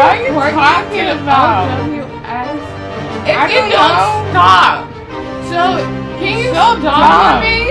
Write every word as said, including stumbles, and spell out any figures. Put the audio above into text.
are you talking about? O W S. If I you don't don't know. stop. So, can you Stop. stop me?